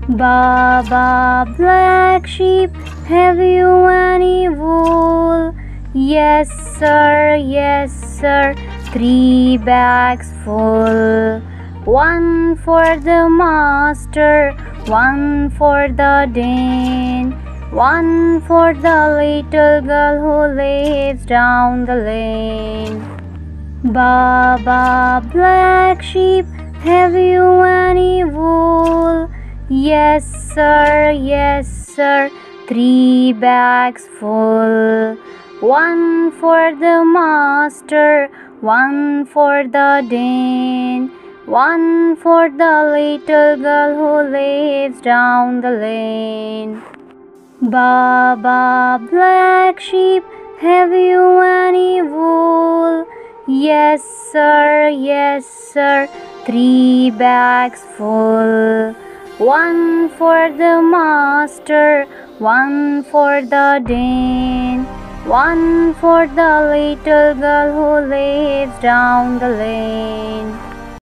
Baba, black sheep, have you any wool? Yes, sir, yes, sir, 3 bags full. One for the master, one for the dean, one for the little girl who lives down the lane. Baba, black sheep, have you any wool? Yes, sir, 3 bags full. One for the master, one for the dean, one for the little girl who lives down the lane. Baba, black sheep, have you any wool? Yes, sir, 3 bags full. One for the master, one for the dean, one for the little girl who lives down the lane.